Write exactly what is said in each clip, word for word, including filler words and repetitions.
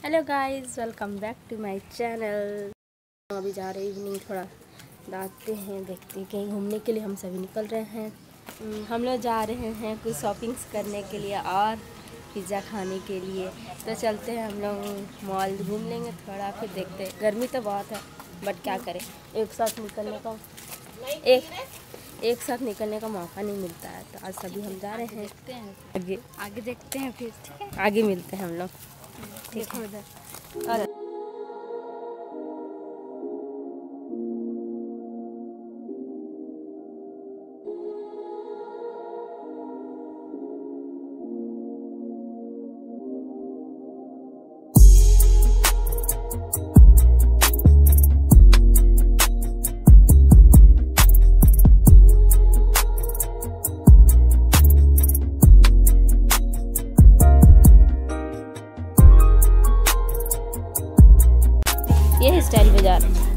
Hello guys, welcome back to my channel. अभी जा रहे इवनिंग, थोड़ा दाखते हैं, देखते हैं कहीं घूमने के लिए। हम सभी निकल रहे हैं। हम लोग जा रहे हैं कुछ शॉपिंग्स करने के लिए और पिज़्ज़ा खाने के लिए। तो चलते हैं हम लोग मॉल, घूम लेंगे थोड़ा, फिर देखते हैं। गर्मी तो बहुत है बट क्या करें, एक साथ निकलने का एक एक साथ निकलने का मौका नहीं मिलता है। तो आज सभी हम जा रहे हैं। देखते हैं आगे आगे देखते हैं फिर, ठीक है? आगे मिलते हैं हम लोग, ठीक है। और ये है style Baazar.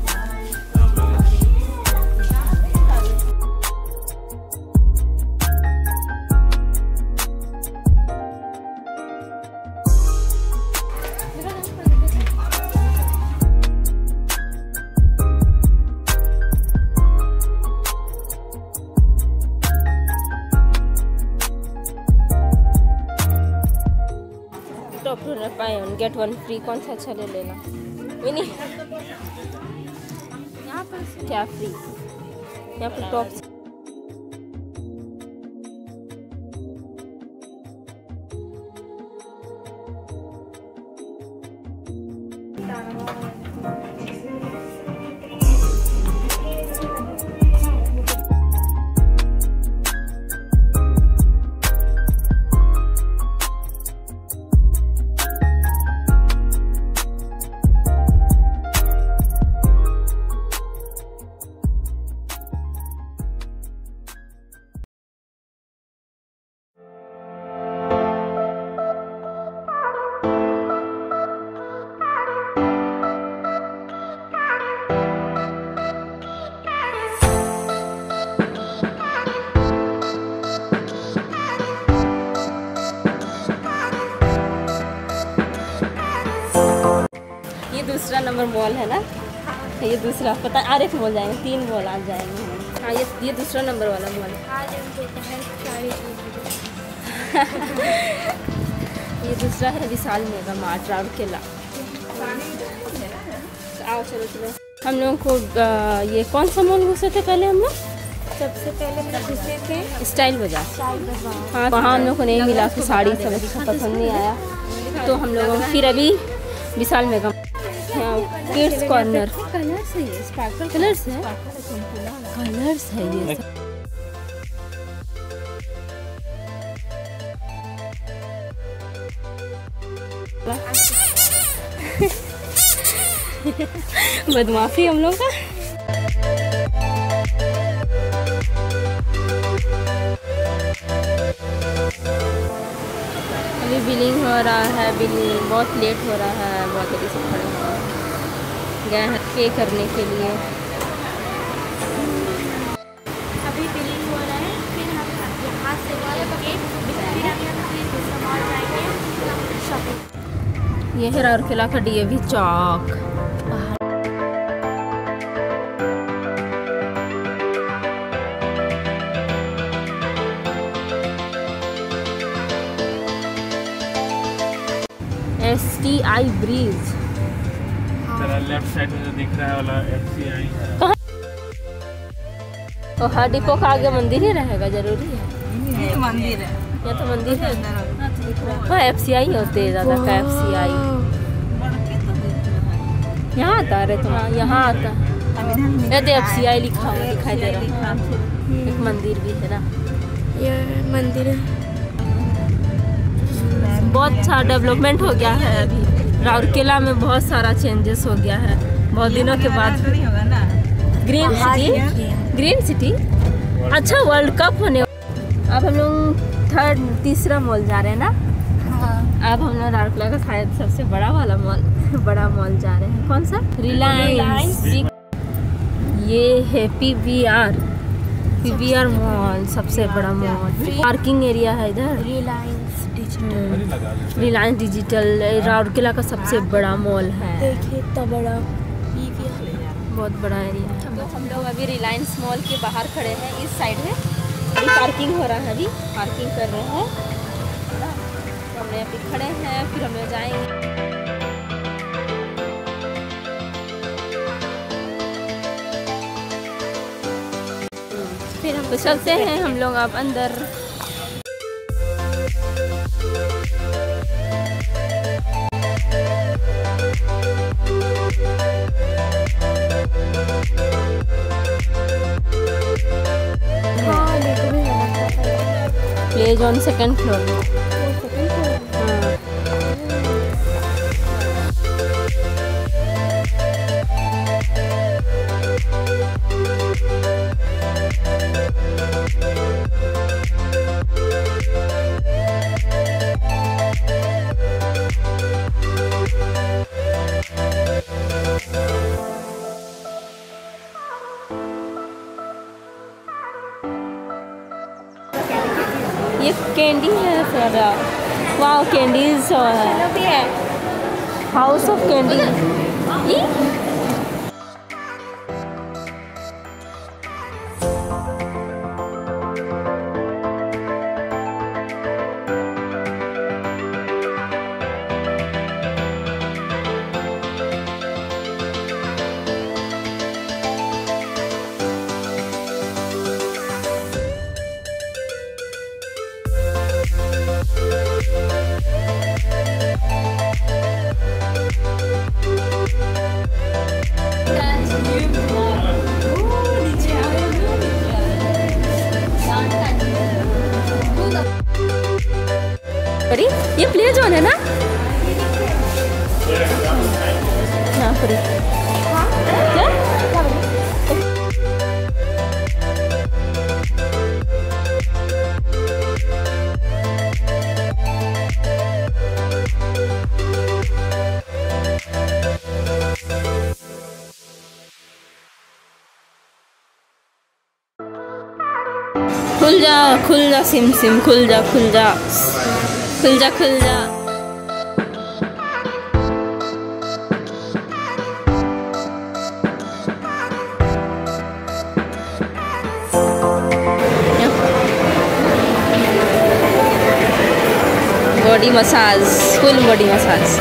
Top buy one get one free, कौन सा अच्छा ले लेना? विनी, यहाँ पर क्या फ्री? यहाँ पर टॉप दूसरा नंबर मॉल है ना, ये दूसरा पता आर एफ मॉल जाएंगे, तीन मॉल आज जाएंगे। हाँ, ये ये दूसरा नंबर वाला मॉल ये दूसरा है विशाल मेगा मार्ट राउरकेला। आओ चलो चलो। हम लोगों को आ, ये कौन सा मॉल घुसे थे पहले? हम लोग सबसे पहले घुसे थे स्टाइल बाजार। हाँ, वहाँ हम लोग को नहीं मिला, फिर साड़ी सब अच्छा पसंद नहीं आया, तो हम लोगों को फिर अभी Vishal mega kids corner. Colours है ये, स्पार्कल कलर्स है, कलर्स है ये। बदमाशी हम लोग का। अभी बिलिंग हो रहा है, बिलिंग बहुत लेट हो रहा है, बहुत देरी से खड़े हो गए हैं पे करने के लिए। अभी बिलिंग हो रहा है, फिर हम यहाँ से फिर हम मॉल जाएंगे शॉपिंग। ये है राउरकेला का डी ए वी चौक। S T I bridge, left side में जो दिख रहा है वाला एफ सी आई है। तो हर डिपो का आगे मंदिर ही रहेगा, जरूरी है। ये मंदिर है, या तो मंदिर है। हाँ, एफ सी आई होते ज़्यादा का एफ सी आई यहाँ आता है। तो हाँ, यहाँ आता है। ये एफ सी आई लिखा हुआ दिखाई दे रहा है। एक मंदिर भी है ना, ये मंदिर है। बहुत सारा डेवलपमेंट हो गया है अभी राउरकेला में, बहुत सारा चेंजेस हो गया है बहुत दिनों के बाद। ग्रीन सिटी, ग्रीन सिटी अच्छा वर्ल्ड कप होने। अब हम लोग थर्ड तीसरा मॉल जा रहे हैं ना। हाँ। अब हम लोग राउरकेला का शायद सबसे बड़ा वाला मॉल बड़ा मॉल जा रहे हैं। कौन सा? रिलायंस। ये है P V R, P V R mall सबसे बड़ा मॉल। पार्किंग एरिया है इधर। Reliance digital Reliance digital Rourkela का सबसे बड़ा मॉल है। देखिए इतना बड़ा, बहुत बड़ा एरिया है। तो हम लोग अभी रिलायंस मॉल के बाहर खड़े हैं, इस साइड में अभी पार्किंग हो रहा है, अभी पार्किंग कर रहे हैं। तो हम यहाँ पे खड़े हैं, फिर हम लोग जाएंगे। फिर हम तो चलते हैं हम लोग अब अंदर। प्ले जोन सेकंड फ्लोर में। ये कैंडी है सर, वाह कैंडीज है, हाउस ऑफ कैंडी। ये अरे ये प्ले जोन है ना, ना परी क्या खुल जा खुल जा सिम सिम खुल जा खुल जा खुल जा खुल जा। Body massage, full body massage.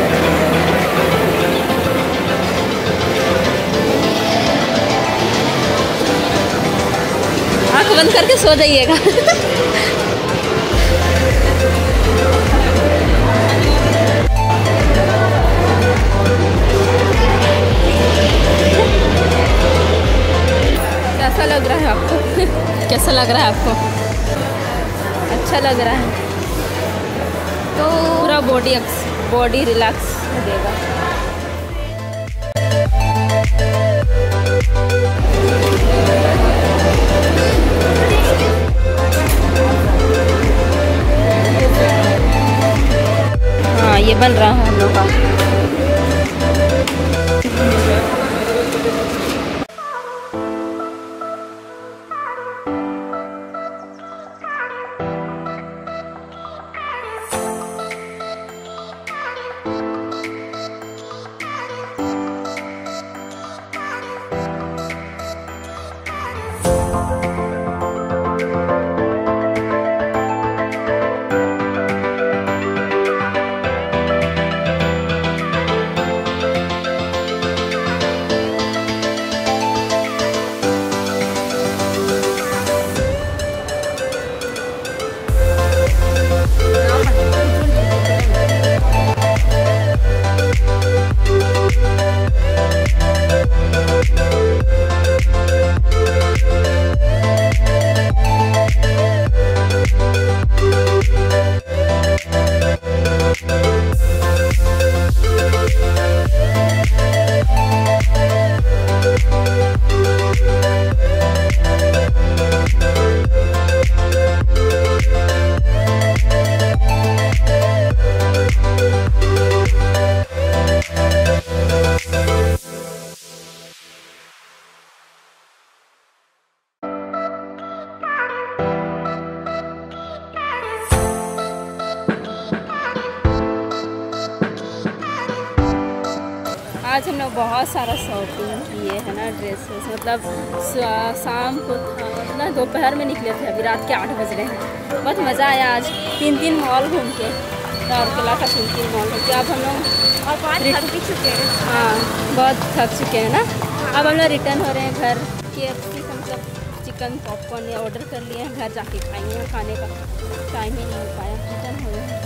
आँख बंद करके सो जाइएगा। कैसा लग रहा है आपको? कैसा लग रहा है आपको? अच्छा लग रहा है तो पूरा बॉडी बॉडी रिलैक्स देगा। हाँ ये बन रहा है हम लोग का। आज हम लोग बहुत सारा शॉपिंग किए है ना, ड्रेसेस। मतलब शाम को मतलब दोपहर में निकले थे, अभी रात के आठ बज रहे हैं। बहुत मज़ा आया आज, तीन तीन मॉल घूम के, राउरकेला का तीन तीन मॉल घूम के। अब हम लोग और बहुत थक भी चुके हैं। हाँ, बहुत थक चुके हैं ना। अब हम लोग रिटर्न हो रहे हैं घर। के एफ सी का मतलब चिकन पॉपकॉर्न ऑर्डर कर लिए हैं, घर जाके खाएंगे। खाने का टाइम ही नहीं हो पाया, रिटर्न हो रहे हैं।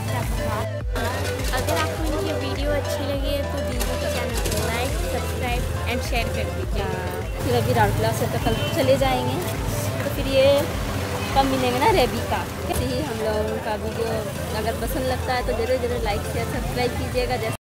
अगर आपको इनकी वीडियो अच्छी लगी है तो दीदी के चैनल को लाइक, सब्सक्राइब एंड शेयर कर दीजिए। फिर अभी राउरकेला से तो कल चले जाएंगे, तो फिर ये कब मिलेंगे ना रेबिका। ऐसे ही हम लोगों का वीडियो अगर पसंद लगता है तो ज़रूर ज़रूर लाइक शेयर सब्सक्राइब कीजिएगा। जैसे